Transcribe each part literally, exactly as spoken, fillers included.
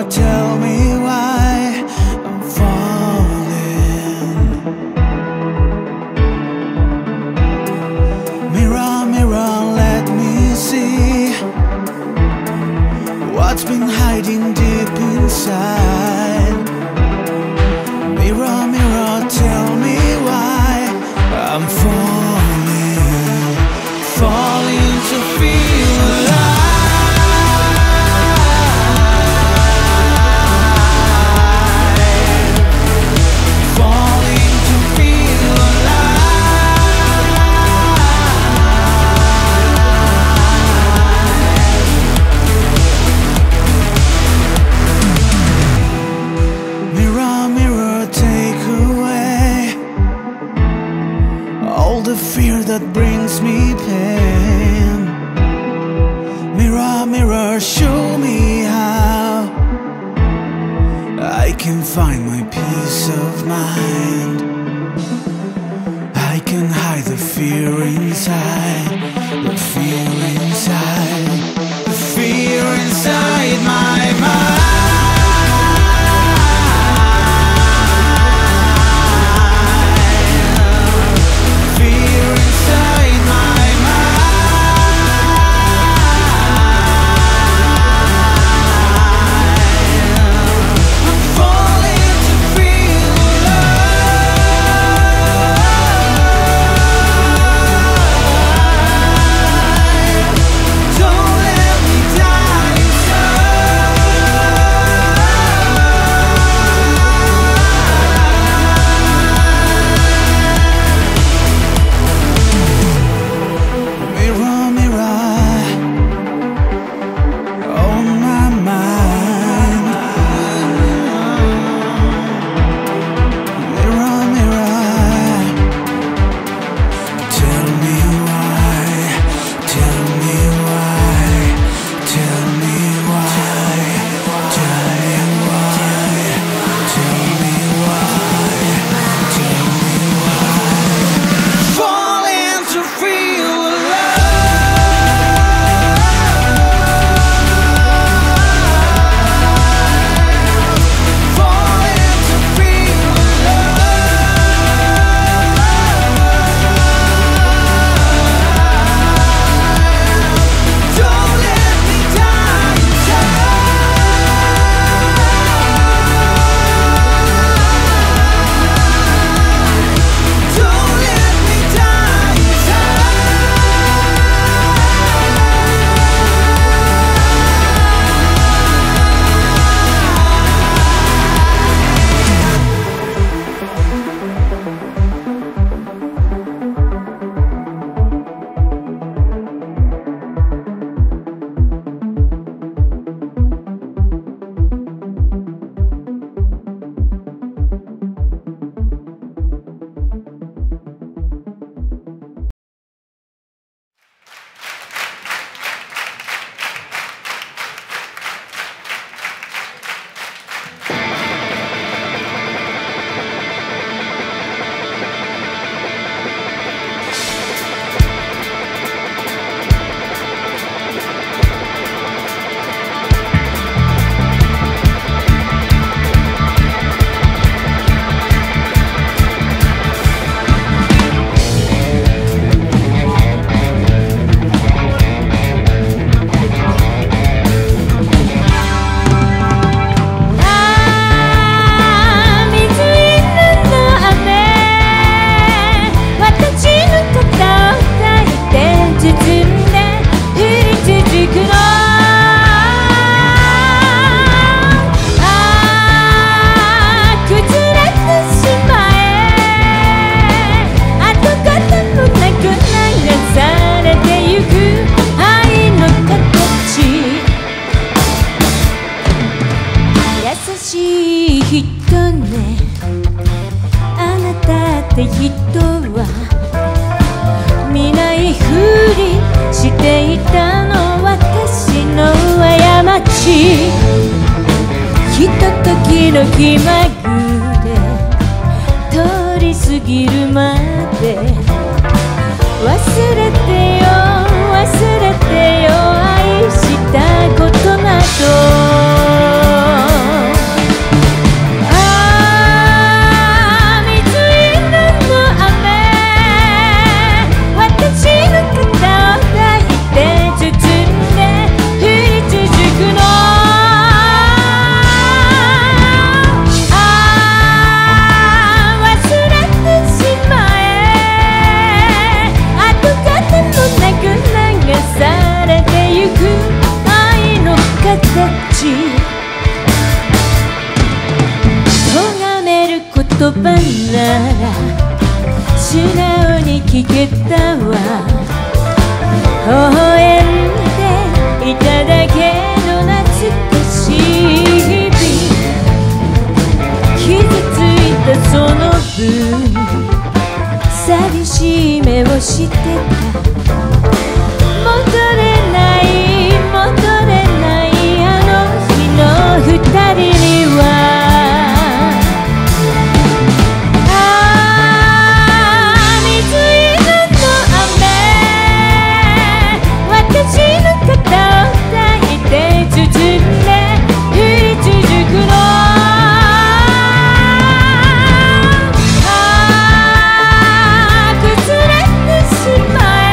mirror, tell me why I'm falling. Mirror, mirror, let me see what's been hiding deep inside. Mirror, mirror, tell me why I'm falling, falling to feel alive. The fear that brings me pain. Mirror, mirror, show me how I can find my peace of mind. I can hide the fear inside, the fear inside, the fear inside my mind. 葉なら素直に聞けたわ。微笑んでいただけの懐かしい日々、傷ついたその分寂しい目をしてた。戻れない戻れないあの日の二人にはしまえ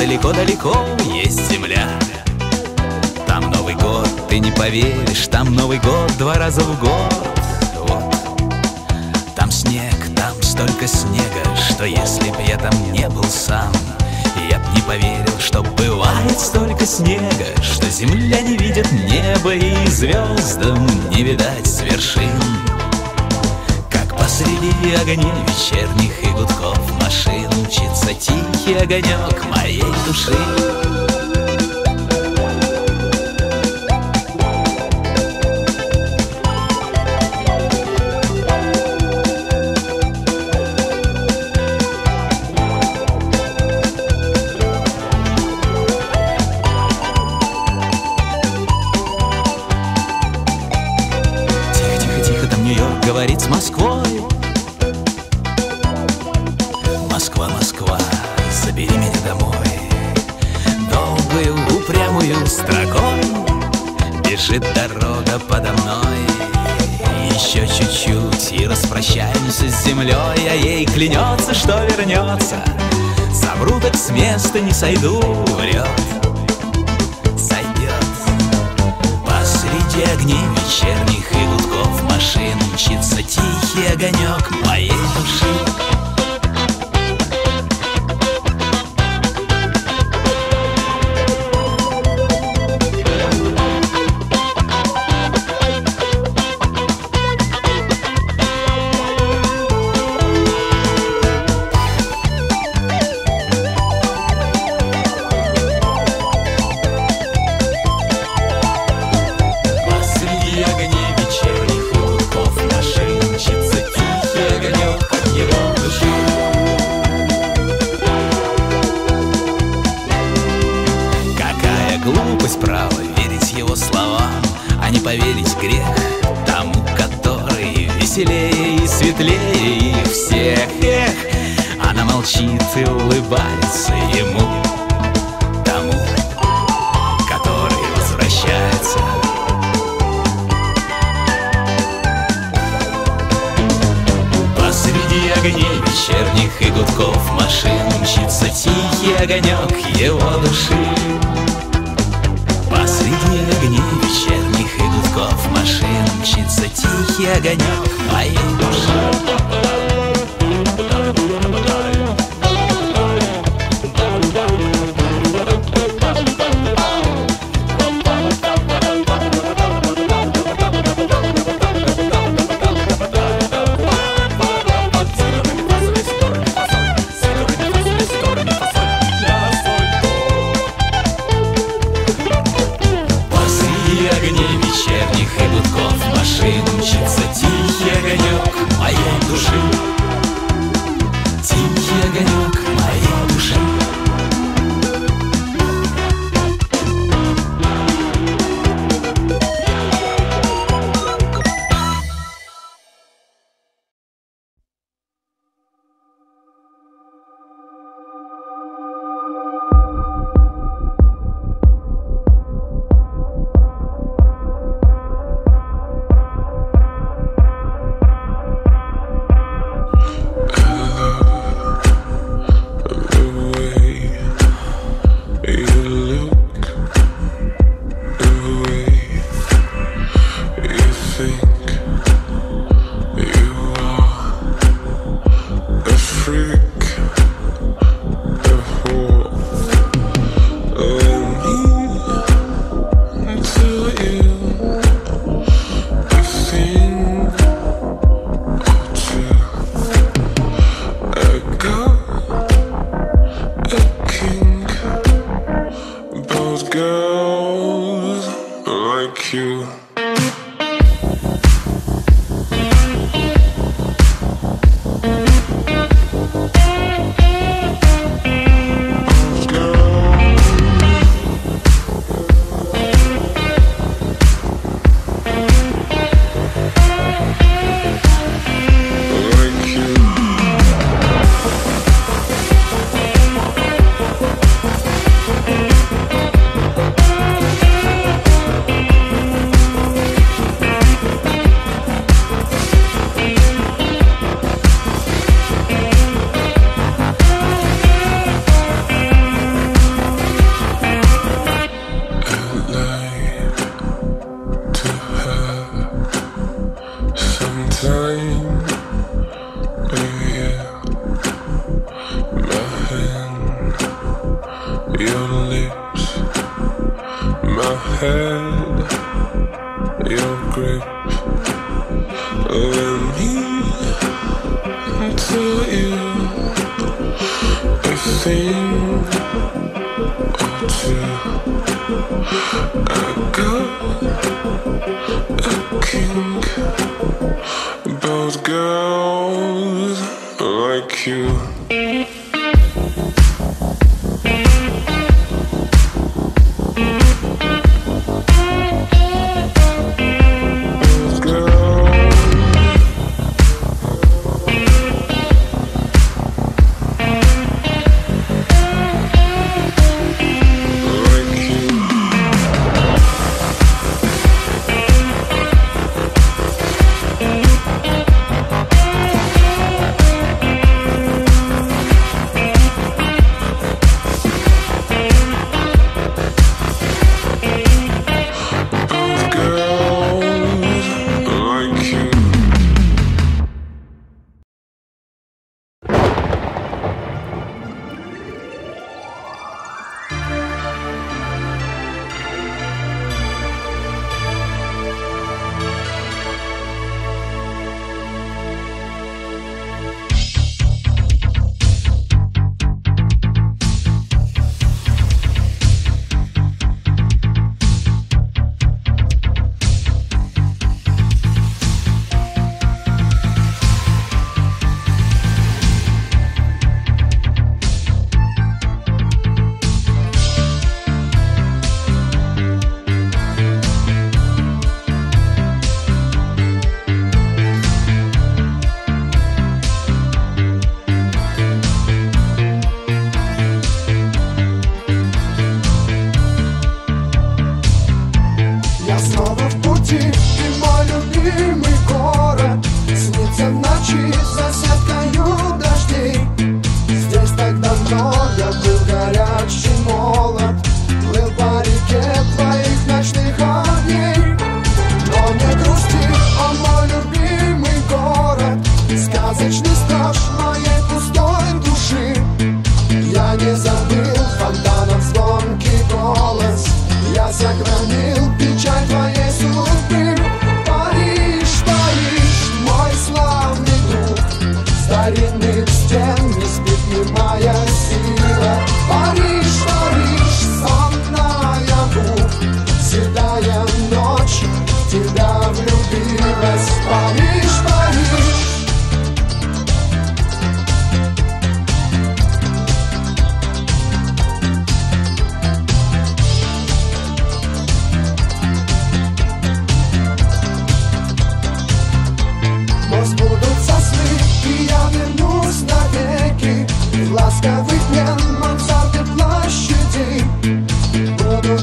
далеко-далеко есть земля. Там Новый год, ты не поверишь, там Новый год два раза в год. Вот. Там снег, там столько снега, что если б я там не был сам, я б не поверил, что бывает столько снега, что земля не видит неба и звездам не видать с вершин. Как посреди огней вечерних и гудков машин мчится тихий огонек моей души. Говорит с Москвой: Москва, Москва, забери меня домой. Долгую упрямую строкой бежит дорога подо мной. Еще чуть-чуть и распрощаемся с землей, а ей клянется, что вернется. Совру, так с места не сойду, врет. Сойдет. Посреди огней вечерних и гудков машин мчится тихий огонек моей души. Право верить его словам, а не поверить грех тому, который веселее и светлее их всех. Эх, она молчит и улыбается ему, тому, который возвращается. Посреди огней вечерних и гудков машин мчится тихий огонек его души. Посреди огней вечерних и гудков машин мчится тихий огонек моей души. Мчится тихий огонек моей души. Тихий огонек моей души. grip. Let me tell you a thing or two. I got a kink about girls like you.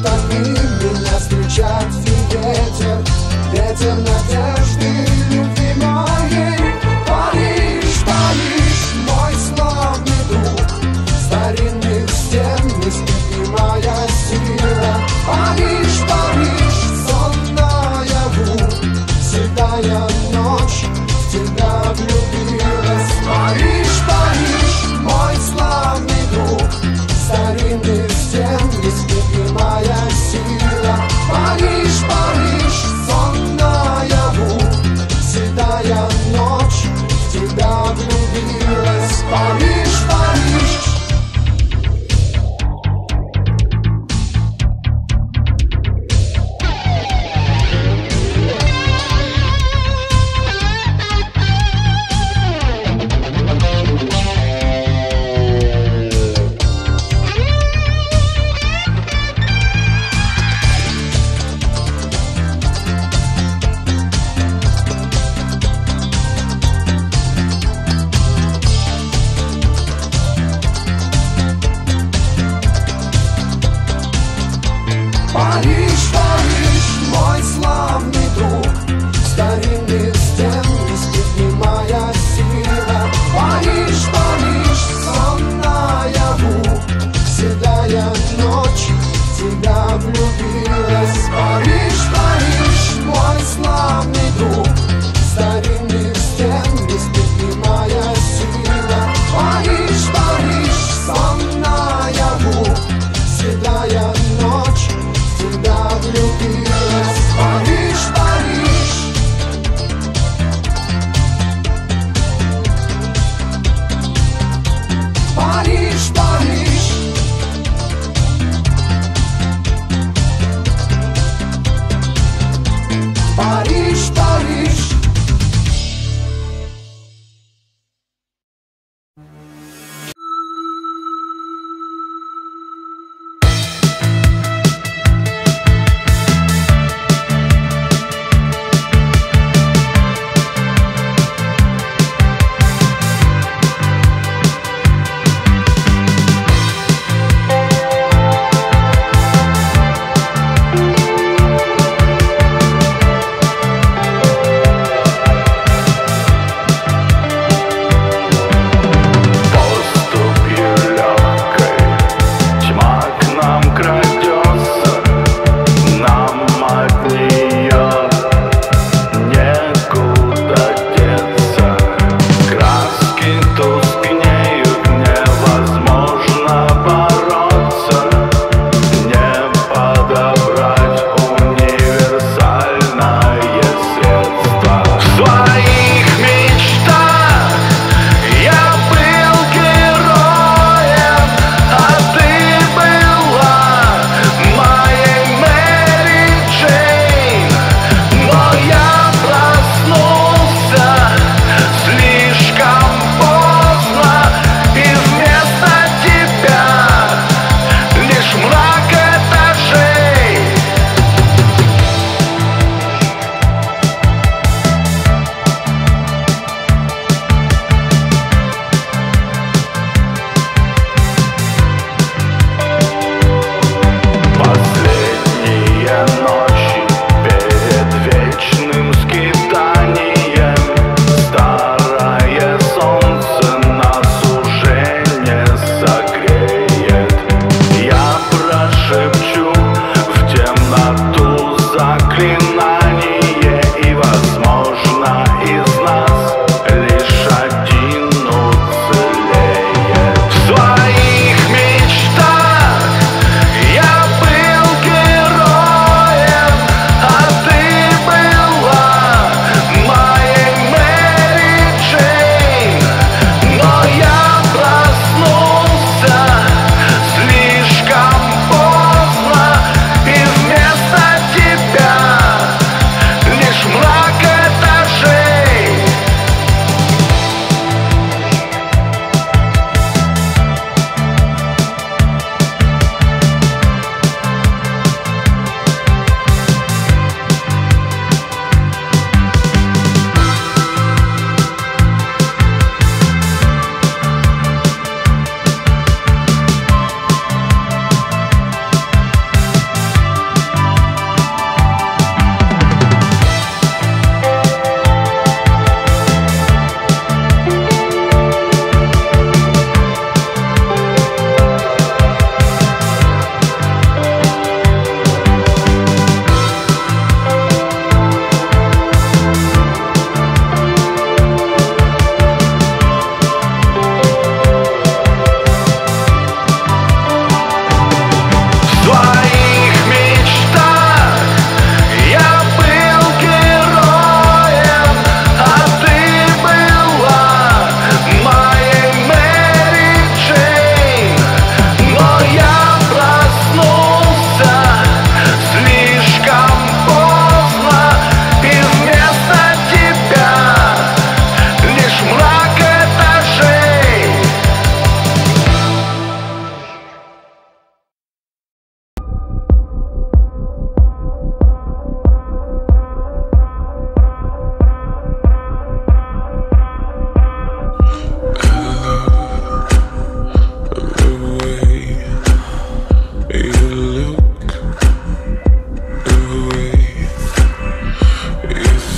Ветер надежды, любви.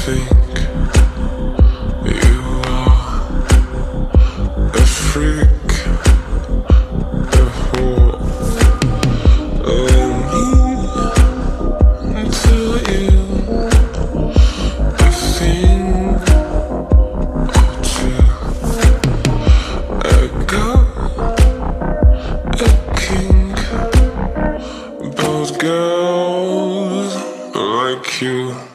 think you are a freak, a whore. Let me tell you a thing or two. I got a king, both girls like you.